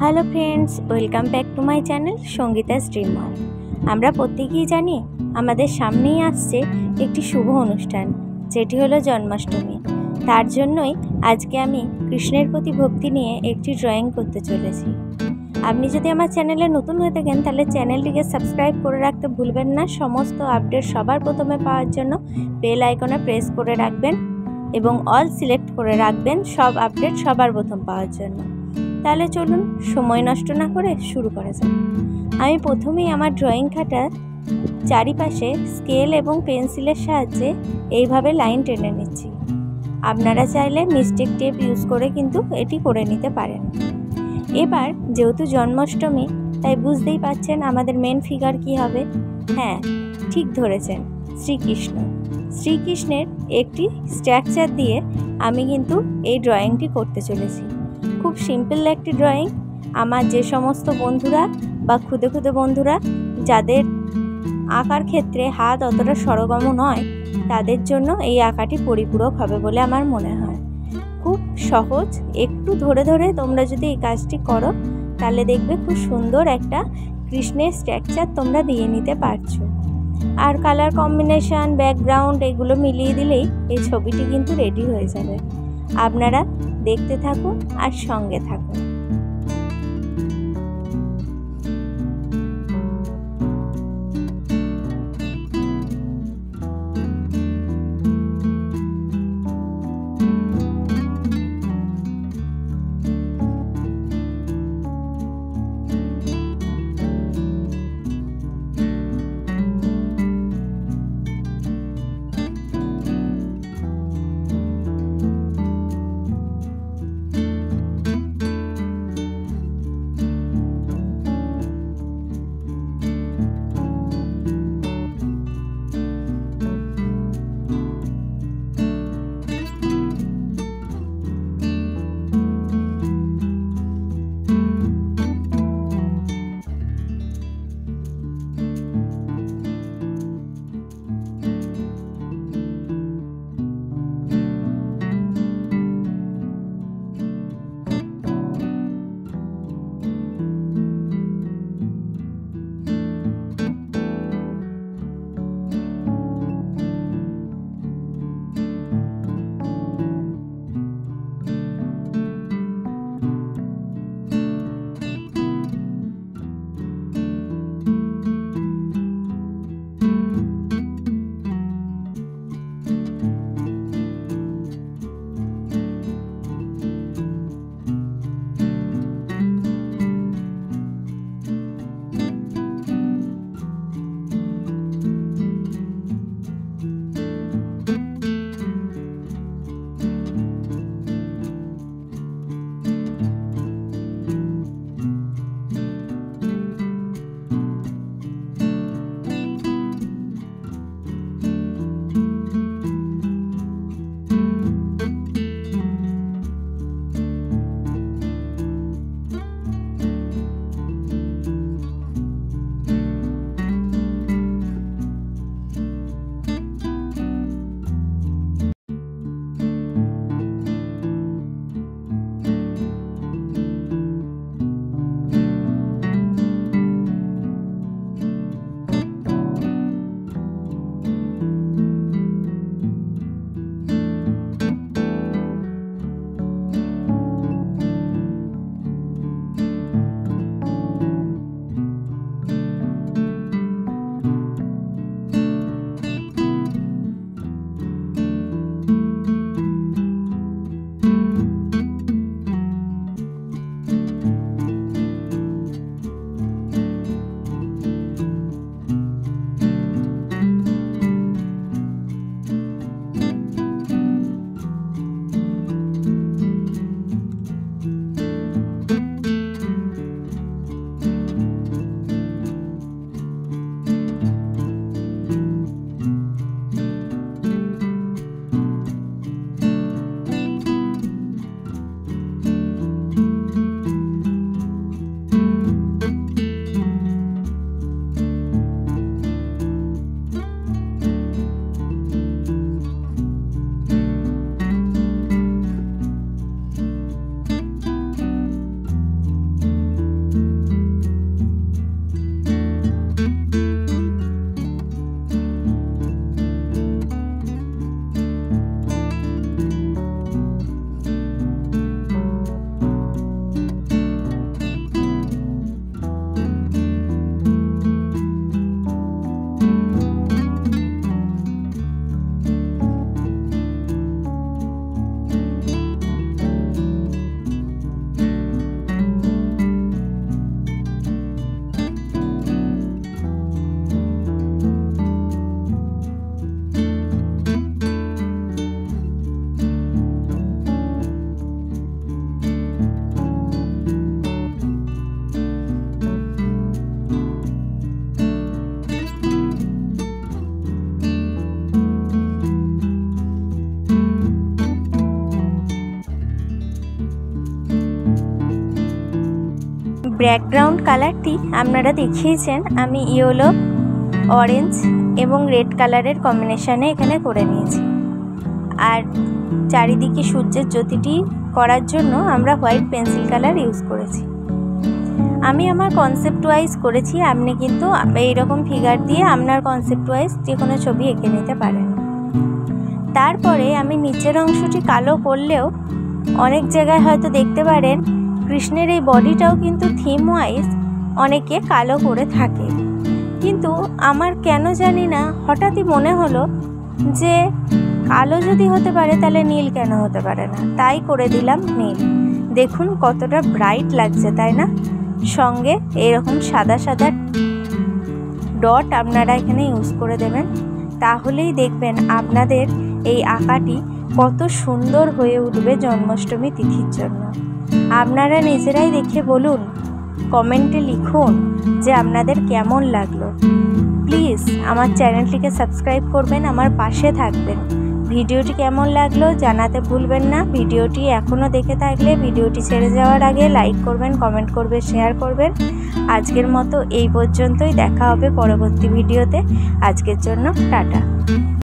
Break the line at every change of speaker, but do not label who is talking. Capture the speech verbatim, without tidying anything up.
Hello friends, welcome back to my channel Sangeeta's dream world. আমরা প্রত্যেকেই জানি আমাদের সামনেই আসছে একটি শুভ অনুষ্ঠান, যেটি হলো জন্মাষ্টমী। তার জন্যই আজকে আমি কৃষ্ণের প্রতি ভক্তি নিয়ে একটি ড্রয়িং করতে চলেছি। আপনি যদি আমার চ্যানেলে নতুন হয়ে থাকেন তাহলে চ্যানেলটিকে সাবস্ক্রাইব করে রাখতে ভুলবেন না। সমস্ত আপডেট সবার প্রথমে পাওয়ার জন্য বেল আইকনে প্রেস করে রাখবেন এবং অল সিলেক্ট করে রাখবেন সব আপডেট সবার প্রথম পাওয়ার জন্য। তাহলে চলুন সময় নষ্ট না করে শুরু করা যাক। আমি প্রথমেই আমার ড্রয়িং খাতার চারিপাশে স্কেল এবং পেন্সিলের সাহায্যে এইভাবে লাইন টেনে নিচ্ছি। আপনারা চাইলে মিস্টেক টেপ ইউজ করে কিন্তু এটি করে নিতে পারেন। এবার যেহেতু জন্মাষ্টমী, তাই বুঝতেই পাচ্ছেন আমাদের মেন ফিগার কি হবে। হ্যাঁ, ঠিক ধরেছেন, শ্রীকৃষ্ণ। শ্রীকৃষ্ণের একটি স্ট্রাকচার দিয়ে আমি কিন্তু এই ড্রয়িংটি করতে চলেছি। খুব সিম্পল একটি ড্রয়িং। আমার যে সমস্ত বন্ধুরা বা খুদে খুদে বন্ধুরা যাদের আঁকার ক্ষেত্রে হাত অতটা সরগম নয়, তাদের জন্য এই আঁকাটি পরিপূরক হবে বলে আমার মনে হয়। খুব সহজ, একটু ধরে ধরে তোমরা যদি এই কাজটি করো তাহলে দেখবে খুব সুন্দর একটা কৃষ্ণের স্ট্রাকচার তোমরা দিয়ে নিতে পারছো। আর কালার কম্বিনেশান, ব্যাকগ্রাউন্ড এগুলো মিলিয়ে দিলেই এই ছবিটি কিন্তু রেডি হয়ে যাবে। আপনারা দেখতে থাকুন আর সঙ্গে থাকুন। ব্যাকগ্রাউন্ড কালারটি আপনারা দেখিয়েছেন আমি ইয়েলো, অরেঞ্জ এবং রেড কালারের কম্বিনেশনে এখানে করে নিয়েছি। আর চারিদিকে সূর্যের জ্যোতিটি করার জন্য আমরা হোয়াইট পেন্সিল কালার ইউজ করেছি। আমি আমার কনসেপ্ট ওয়াইজ করেছি, আপনি কিন্তু এইরকম ফিগার দিয়ে আপনার কনসেপ্ট ওয়াইজ যে কোনো ছবি এঁকে নিতে পারেন। তারপরে আমি নিচের অংশটি কালো করলেও অনেক জায়গায় হয়তো দেখতে পারেন কৃষ্ণের এই বডিটাও কিন্তু থিম ওয়াইজ অনেকে কালো করে থাকে, কিন্তু আমার কেন জানি না হঠাৎই মনে হলো যে কালো যদি হতে পারে তাহলে নীল কেন হতে পারে না, তাই করে দিলাম নীল। দেখুন কতটা ব্রাইট লাগছে, তাই না? সঙ্গে এরকম সাদা সাদা ডট আপনারা এখানে ইউজ করে দেবেন, তাহলেই দেখবেন আপনাদের এই আঁকাটি কত সুন্দর হয়ে উঠবে জন্মাষ্টমী তিথির জন্য। আপনারা নিজেরাই দেখে বলুন, কমেন্টে লিখুন যে আপনাদের কেমন লাগলো। প্লিজ আমার চ্যানেলটিকে সাবস্ক্রাইব করবেন, আমার পাশে থাকবেন। ভিডিওটি কেমন লাগলো জানাতে ভুলবেন না। ভিডিওটি এখনও দেখে থাকলে ভিডিওটি ছেড়ে যাওয়ার আগে লাইক করবেন, কমেন্ট করবেন, শেয়ার করবেন। আজকের মতো এই পর্যন্তই, দেখা হবে পরবর্তী ভিডিওতে। আজকের জন্য টাটা।